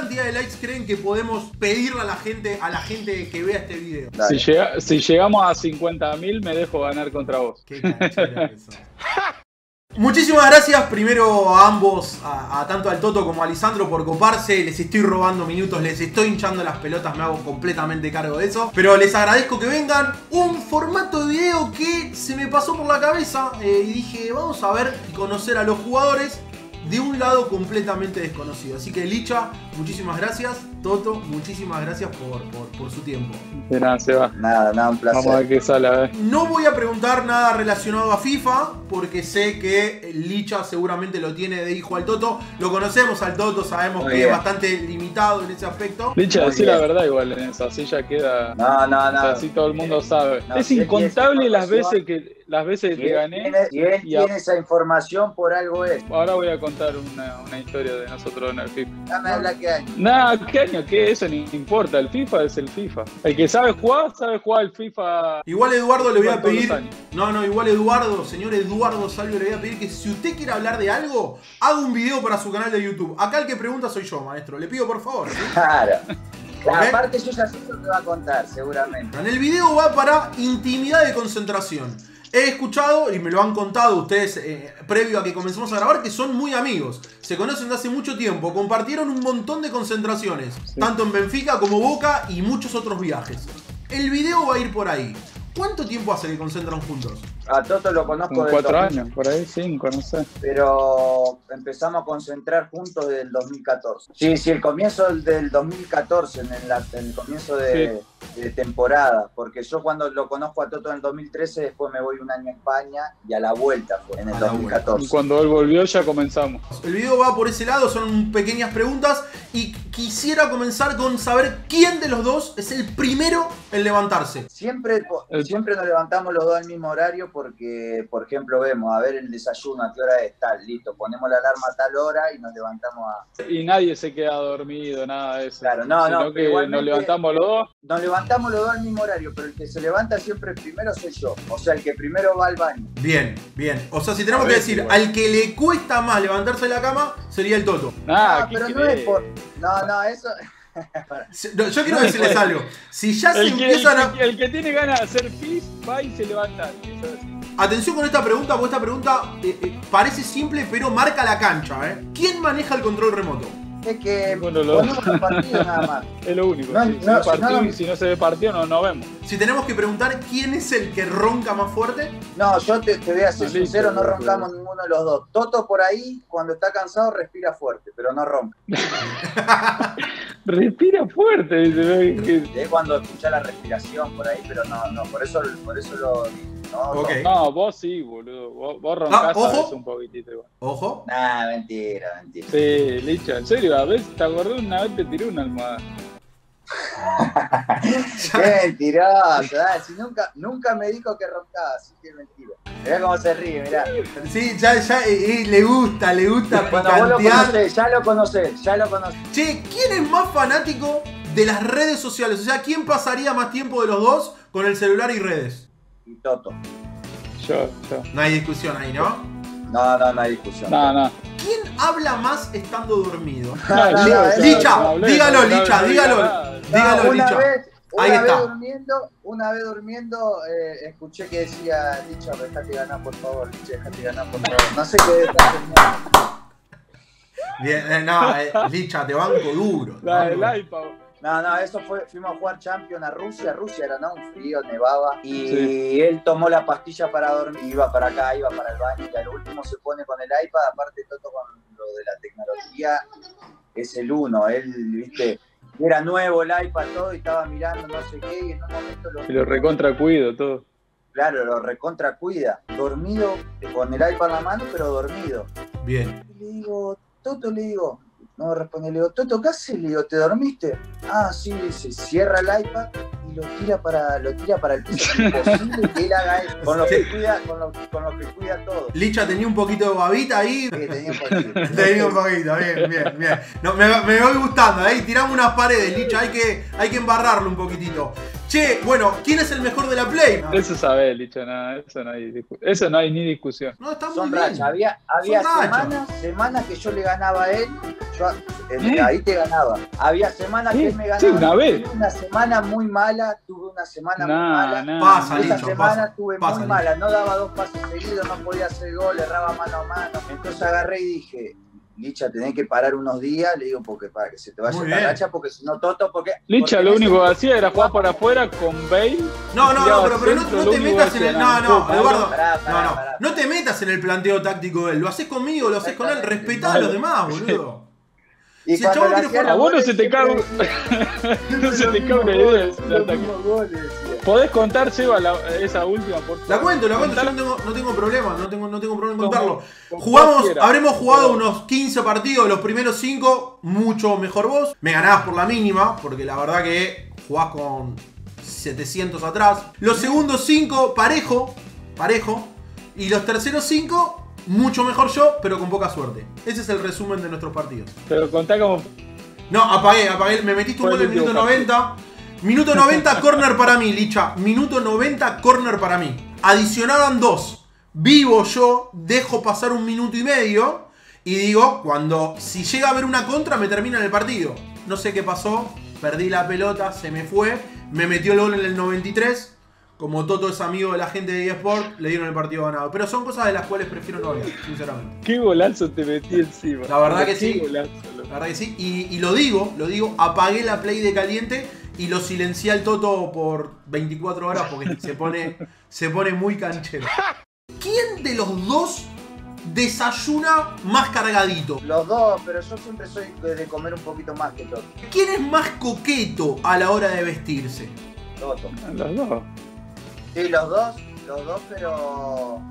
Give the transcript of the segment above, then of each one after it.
cantidad de likes creen que podemos pedirle a la gente que vea este video? Si llegamos a 50.000 me dejo ganar contra vos. Qué canchera que sos. Muchísimas gracias primero a ambos, a tanto al Toto como a Lisandro por coparse. Les estoy robando minutos, les estoy hinchando las pelotas, me hago completamente cargo de eso. Pero les agradezco que vengan. Un formato de video que se me pasó por la cabeza y dije, vamos a ver y conocer a los jugadores de un lado completamente desconocido. Así que Licha, muchísimas gracias. Toto, muchísimas gracias por su tiempo. De nada, Seba. Nada, un placer. Vamos a ver qué sale, a ver. No voy a preguntar nada relacionado a FIFA, porque sé que Licha seguramente lo tiene de hijo al Toto. Lo conocemos al Toto, sabemos que es bastante limitado en ese aspecto. Licha, decir la verdad igual en esa, así ya queda... No. O sea, así todo el mundo sabe. No, es si incontable las veces que te gané. Si él tiene esa información, por algo es. Ahora voy a contar una historia de nosotros en el FIFA. Dame hablar qué año. Nada, ¿qué año? ¿Qué? Eso ni importa. El FIFA es el FIFA. El que sabe jugar el FIFA. Igual Eduardo le voy a pedir... No, igual Eduardo, señor Eduardo Salvio, le voy a pedir que si usted quiere hablar de algo, haga un video para su canal de YouTube. Acá el que pregunta soy yo, maestro. Le pido por favor. ¿Sí? Claro. ¿Okay? Aparte yo ya sé lo que va a contar, seguramente. En el video va para intimidad de concentración. He escuchado, y me lo han contado ustedes previo a que comencemos a grabar, que son muy amigos. Se conocen de hace mucho tiempo. Compartieron un montón de concentraciones. Sí. Tanto en Benfica como Boca y muchos otros viajes. El video va a ir por ahí. ¿Cuánto tiempo hace que concentran juntos? A Toto lo conozco de 4 años, por ahí 5, no sé. Pero empezamos a concentrar juntos desde el 2014. Sí, el comienzo del 2014, en el comienzo de temporada. Porque yo cuando lo conozco a Toto en el 2013, después me voy un año a España y a la vuelta fue en el 2014. Y cuando él volvió ya comenzamos. El video va por ese lado, son pequeñas preguntas y quisiera comenzar con saber quién de los dos es el primero en levantarse. Siempre nos levantamos los dos al mismo horario porque, por ejemplo, vemos, a ver el desayuno, a qué hora está, listo, ponemos la alarma a tal hora y nos levantamos a... Y nadie se queda dormido, nada de eso. Claro, sino que nos levantamos los dos. Nos levantamos los dos al mismo horario, pero el que se levanta siempre primero soy yo. O sea, el que primero va al baño. Bien. O sea, si tenemos que decir, igual, al que le cuesta más levantarse de la cama, sería el Toto. Pero no es por... No, eso... Yo quiero decirles algo. Si ya se empiezan el que tiene ganas de hacer pis, va y se levanta. Atención con esta pregunta, porque esta pregunta parece simple, pero marca la cancha. ¿Quién maneja el control remoto? Es que ponemos un partido nada más. Es lo único. Si no se ve partido, no vemos. Si tenemos que preguntar quién es el que ronca más fuerte. No, yo te voy a ser sincero, no roncamos ninguno de los dos. Toto por ahí, cuando está cansado, respira fuerte, pero no ronca. Respira fuerte. Es cuando escuchás la respiración por ahí, pero no, por eso lo... No, vos sí, boludo. Vos roncás a veces un poquitito igual. ¿Ojo? Nah, mentira. Sí, Licha, en serio, a veces te acordás una vez te tiré una almohada. Qué mentiroso, si nunca me dijo que roncaba, así que es mentira. Mirá cómo se ríe, mirá. Sí, ya le gusta bueno, vos ya lo conocés. Che, ¿quién es más fanático de las redes sociales? O sea, ¿quién pasaría más tiempo de los dos con el celular y redes? Y Toto. Yo. No hay discusión ahí, ¿no? No hay discusión. No. ¿Quién habla más estando dormido? Licha, dígalo, Licha. Una vez durmiendo, escuché que decía, Licha, dejate ganar, por favor. No sé qué está haciendo. Bien, Licha, te banco duro. El iPad. No, eso fuimos a jugar Champions a Rusia era, ¿no? Un frío, nevaba. Y él tomó la pastilla para dormir, iba para acá, iba para el baño, y al último se pone con el iPad, aparte Toto con lo de la tecnología, es el uno, él, viste, era nuevo el iPad, todo, y estaba mirando no sé qué, y en un momento lo recontra cuido, todo. Claro, lo recontra cuida, dormido, con el iPad en la mano, pero dormido. Bien. Y le digo, no me responde, le digo, Toto, ¿qué haces? Le digo, ¿te dormiste? Ah, sí, dice, cierra el iPad y lo tira para el piso. Es imposible que él haga eso, con lo que cuida todo. Licha, ¿tenía un poquito de babita ahí? Sí, tenía un poquito. Tenía un poquito, bien. No, me voy gustando, ahí tiramos unas paredes, Licha, hay que embarrarlo un poquitito. Che, bueno, ¿quién es el mejor de la Play? No, Eso sabés, Licha, nada, eso no hay ni discusión. no está muy Son bien. rachas. Había semanas que yo le ganaba a él. Ahí te ganaba. Había semanas que él me ganaba. Sí, una vez. Tuve una semana muy mala. Tuve una semana muy mala. Pasa, Esa Licho, semana pasa, estuve pasa, muy Licho. mala. No daba 2 pases seguidos, no podía hacer gol, erraba mano a mano. Entonces agarré y dije, Licha, tenés que parar unos días, le digo, porque para que se te vaya Muy la bien. racha, porque si no, Toto, porque... Licha porque lo en ese único que momento hacía era jugar para afuera con Bale. No, tiraba pero no centro, te lo único metas que en el. hacía No, era Eduardo. Pará. No te metas en el planteo táctico de él. Lo haces conmigo, lo haces con él. Respetá a los demás, boludo. Y Si el cuando chabón le quiere hacía jugar- A vos no los se te cae goles, no se te cae una idea de ataque. ¿Podés contar, Seba, esa última, por favor? La cuento, yo Contala. no tengo problema, no tengo problema en Como- contarlo. como cualquiera. Habremos jugado Pero- unos 15 partidos, los primeros 5, mucho mejor vos. Me ganabas por la mínima, porque la verdad que jugás con 700 atrás. Los segundos 5, parejo. Y los terceros 5, mucho mejor yo, pero con poca suerte. Ese es el resumen de nuestros partidos. Pero contá como... No, apagué. Me metiste un Fue gol el en el minuto último 90. Minuto 90, corner para mí, Licha. Minuto 90, corner para mí. Adicionaban 2. Vivo yo, dejo pasar 1 minuto y medio. Y digo, si llega a haber una contra, me terminan el partido. No sé qué pasó. Perdí la pelota, se me fue. Me metió el gol en el 93. Como Toto es amigo de la gente de eSport, le dieron el partido ganado. Pero son cosas de las cuales prefiero no hablar, sinceramente. Qué golazo te metí encima. La verdad que Qué sí. golazo, loco. La verdad que sí. Y lo digo, apagué la Play de caliente y lo silencié al Toto por 24 horas porque se pone muy canchero. ¿Quién de los dos desayuna más cargadito? Los dos, pero yo siempre soy de comer un poquito más que Toto. ¿Quién es más coqueto a la hora de vestirse? Toto. Los dos. Sí, los dos, pero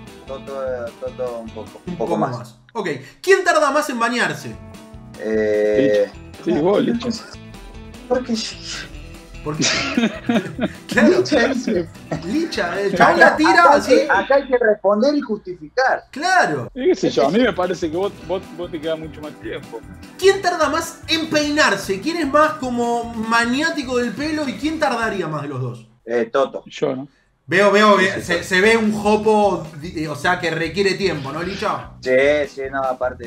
Toto un poco más. Ok. ¿Quién tarda más en bañarse? Sí, vos, Licha. Porque Porque. Claro, Licha, el chabón la tira acá, así. acá hay que responder y justificar. Claro. Y qué sé yo, a mí me parece que vos te queda mucho más tiempo. ¿Quién tarda más en peinarse? ¿Quién es más como maniático del pelo y quién tardaría más de los dos? Toto. Yo, ¿no? Veo, se ve un jopo, o sea, que requiere tiempo, ¿no, Licha? Sí, no, aparte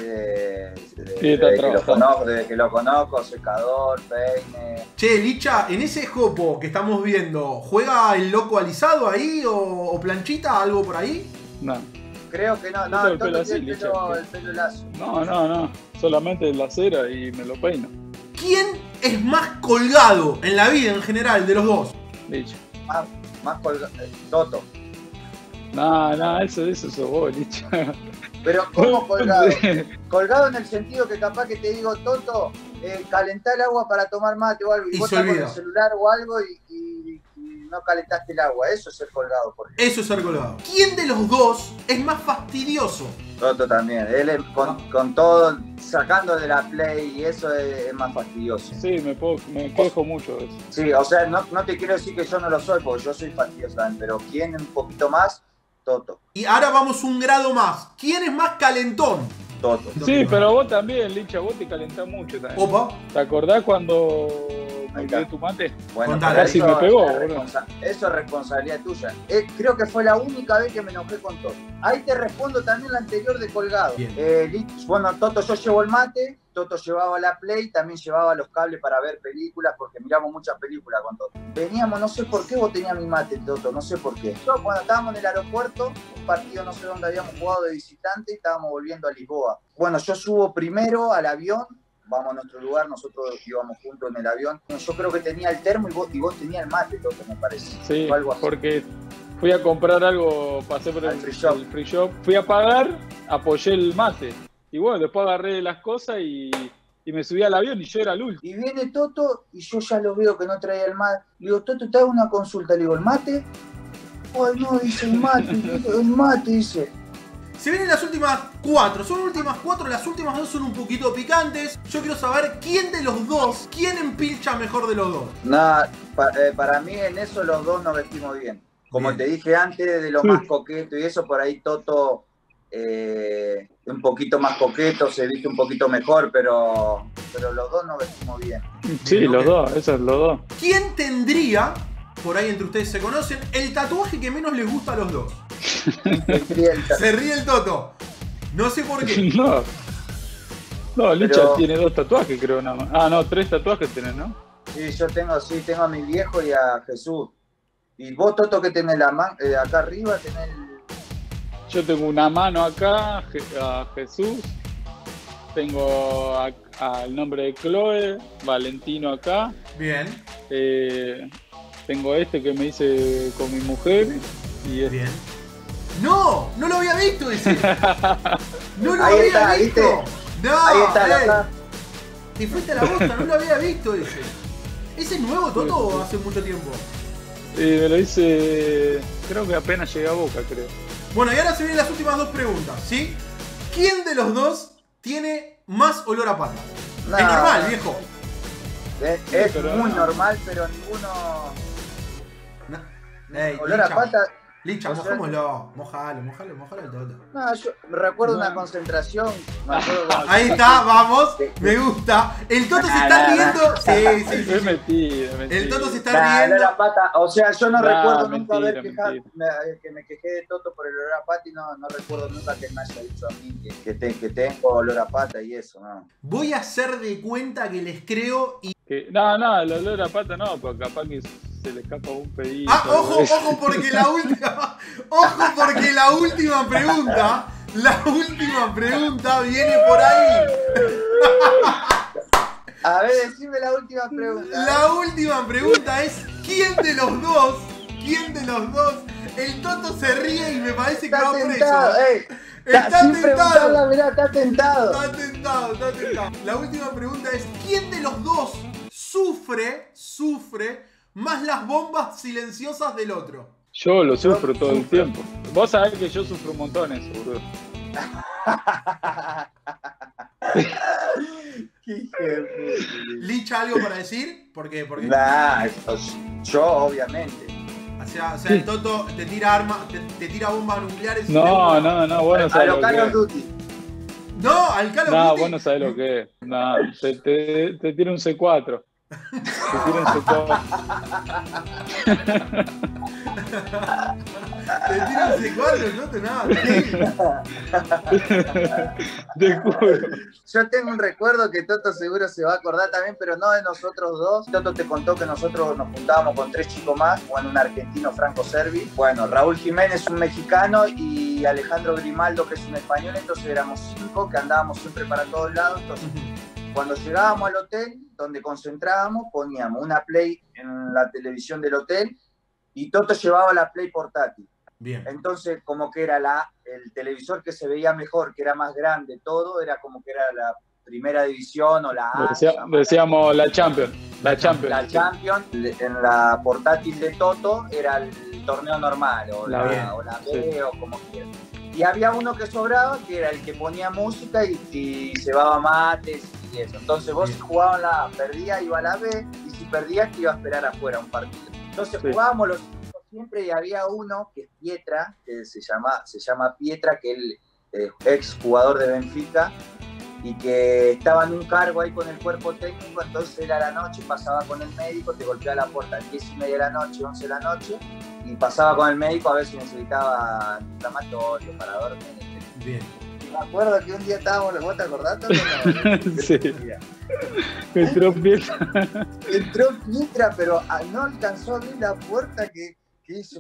de que lo conozco, secador, peine. Che, Licha, en ese jopo que estamos viendo, ¿juega el loco alisado ahí o planchita, algo por ahí? No. Creo que no, Yo tengo el Toto pelo tiene así, el pelo lazo. No. Solamente la cera y me lo peino. ¿Quién es más colgado en la vida en general de los dos? Licha. Más colgado. Toto. No, eso sos vos, Licha. Pero ¿cómo colgado? Colgado en el sentido que capaz que te digo, Toto, calentá el agua para tomar mate o algo. Y vos se estás con olvida. el celular o algo y no calentaste el agua. Eso es ser colgado, por ejemplo. Eso es ser colgado. ¿Quién de los dos es más fastidioso? Toto también. Él con todo, sacando de la Play y eso es más fastidioso. Sí, me quejo mucho de eso. Sí, o sea, no te quiero decir que yo no lo soy, porque yo soy fastidioso también, pero ¿quién un poquito más? Toto. Y ahora vamos un grado más. ¿Quién es más calentón? Toto. Sí, pero vos también, Licha, vos te calentás mucho también. Opa. ¿Te acordás cuando me Ahí está. quedé tu mate? Bueno, Contale. pero Casi eso me pegó, es boludo. eso es responsabilidad tuya. Creo que fue la única vez que me enojé con Toto. Ahí te respondo también la anterior de colgado. Bien. Bueno, Toto, yo llevo el mate, Toto llevaba la Play, también llevaba los cables para ver películas, porque miramos muchas películas con Toto. Veníamos, no sé por qué vos tenías mi mate, Toto, no sé por qué. Yo, cuando estábamos en el aeropuerto, un partido no sé dónde habíamos jugado de visitante y estábamos volviendo a Lisboa. Bueno, yo subo primero al avión, vamos a nuestro lugar, nosotros íbamos juntos en el avión. Yo creo que tenía el termo y vos tenías el mate, Toto, me parece. Sí, O algo así. porque fui a comprar algo, pasé por Al el free shop. shop, fui a pagar, apoyé el mate. Y bueno, después agarré las cosas y me subí al avión y yo era el último. Y viene Toto y yo ya lo veo que no traía el mate. Le digo, Toto, te hago una consulta. Le digo, ¿el mate? Ay, no, dice el mate, dice. Se vienen las últimas 4. Son las últimas 4. Las últimas 2 son un poquito picantes. Yo quiero saber quién de los dos, quién empilcha mejor de los dos. Nada, para mí en eso los dos nos vestimos bien. Como Bien. te dije antes, de lo más coqueto y eso, por ahí Toto un poquito más coqueto, se viste un poquito mejor, pero los dos nos vestimos bien. Sí, Bien, los ok. dos, esos los dos. ¿Quién tendría por ahí entre ustedes se conocen. El tatuaje que menos les gusta a los dos. Se ríe el Toto. No sé por qué. No. No, Licha Pero... tiene 2 tatuajes, creo, nada más. Ah, no, 3 tatuajes tenés, ¿no? Sí, yo tengo a mi viejo y a Jesús. Y vos, Toto, que tenés acá arriba, tenés Yo tengo una mano acá, a Jesús. Tengo el nombre de Chloe, Valentino acá. Bien. Tengo este que me hice con mi mujer. Y este. Bien. ¡No! ¡No lo había visto ese! ¡No lo Ahí había está, visto! ¿viste? ¡No! Ahí está, acá. Te fuiste a la bosta, no lo había visto ese. ¿Ese es nuevo, Toto, o hace mucho tiempo? Me lo hice, creo que apenas llegué a Boca, creo. Bueno, y ahora se vienen las últimas 2 preguntas, ¿sí? ¿Quién de los dos tiene más olor a pata? No. Es normal, viejo. Es pero muy no. normal, pero ninguno... Ey, olor a Licha, pata... Licha, o sea, mojámoslo. Mojalo al Toto. No, yo recuerdo una concentración. Me acuerdo cuando- Ahí está, vamos. Me gusta. El Toto se está riendo. Sí, sí, Es sí. mentira. El Toto se está Nah, riendo. olor a pata. O sea, yo no Nah, recuerdo nunca mentira, haber que me quejé de Toto por el olor a pata y no recuerdo nunca que me haya dicho a mí que tengo olor a pata y eso, ¿no? Voy a hacer de cuenta que les creo y... No, el olor a pata no, porque capaz que se le escapa un pedito. Ah, ojo porque la última... Ojo porque la última pregunta... La última pregunta viene por ahí. A ver, decime la última pregunta. La última pregunta es ¿quién de los dos? El Toto se ríe y me parece que Está va preso. tentado, Está sin tentado. preguntarla, mirá, está tentado. Está tentado. La última pregunta es ¿quién de los dos sufre más las bombas silenciosas del otro? Yo lo sufro todo el tiempo. Vos sabés que yo sufro un montón eso, boludo. Qué hijo de puta. ¿Licha algo para decir? Porque Nah, yo obviamente. o sea, el Toto te tira armas, te tira bombas nucleares. No, vos no A sabés lo lo Call que of es. Duty. No, al Call of No, Duty. vos no sabés lo que es. No, te tira un C4. Te tira un C4. Te tira un C4, no te nada. Te juro. Yo tengo un recuerdo que Toto seguro se va a acordar también, pero no de nosotros dos. Toto te contó que nosotros nos juntábamos con 3 chicos más, bueno, un argentino Franco Servi, bueno, Raúl Jiménez, un mexicano, y Alejandro Grimaldo, que es un español. Entonces éramos 5 que andábamos siempre para todos lados. Entonces, cuando llegábamos al hotel, donde concentrábamos, poníamos una Play en la televisión del hotel y Toto llevaba la Play portátil. Bien. Entonces, como que era el televisor que se veía mejor, que era más grande, todo, era como que era la primera división o la A. Decíamos la Champions. La Champions. La Champions, en la portátil de Toto era el torneo normal, o la B, sí, o como quieras. Y había uno que sobraba, que era el que ponía música y llevaba mates y eso. Entonces vos si jugabas la perdías, iba a la B, y si perdías te iba a esperar afuera un partido. Entonces jugábamos los siempre, y había uno que es Pietra, que se llama Pietra, que él es ex jugador de Benfica y que estaba en un cargo ahí con el cuerpo técnico. Entonces era la noche, pasaba con el médico, te golpeaba la puerta a las 10:30 de la noche, 11 de la noche, y pasaba con el médico a ver si necesitaba antiinflamatorio para dormir. Bien. Y me acuerdo que un día estábamos, ¿vos te acordás? No, sí. Entró Pietra. Entró Pietra, pero no alcanzó a abrir la puerta que hizo.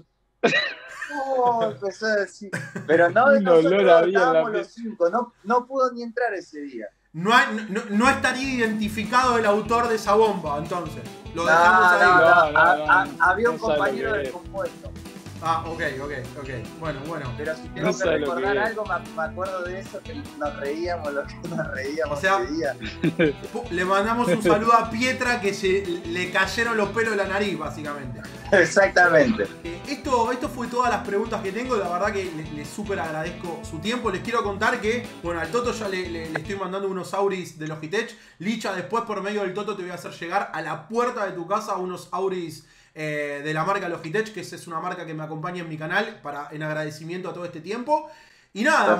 Empezó a decir. Pero no de nosotros, estábamos los 5. No pudo ni entrar ese día. No estaría identificado el autor de esa bomba, entonces. Lo dejamos ahí. Había un compañero del compuesto. Ah, ok. Bueno. Pero si tengo que recordar algo, me acuerdo de eso, que nos reíamos, o sea, ese día. Le mandamos un saludo a Pietra, que le cayeron los pelos de la nariz, básicamente. Exactamente. Esto fue todas las preguntas que tengo. La verdad que les súper agradezco su tiempo. Les quiero contar que, bueno, al Toto ya le estoy mandando unos auris de Logitech. Licha, después por medio del Toto te voy a hacer llegar a la puerta de tu casa unos auris de la marca Logitech, que esa es una marca que me acompaña en mi canal en agradecimiento a todo este tiempo. Y nada,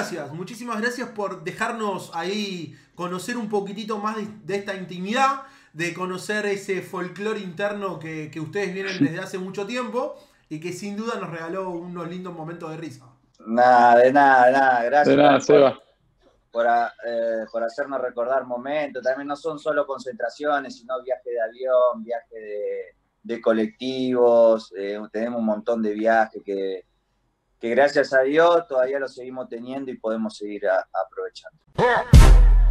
muchísimas gracias por dejarnos ahí conocer un poquitito más de esta intimidad. de conocer ese folclore interno que ustedes vienen desde hace mucho tiempo y que sin duda nos regaló unos lindos momentos de risa. Nada, de nada. Gracias. De nada, Seba. Por hacernos recordar momentos. También no son solo concentraciones, sino viaje de avión, viaje de colectivos. Tenemos un montón de viajes que gracias a Dios todavía lo seguimos teniendo y podemos seguir aprovechando.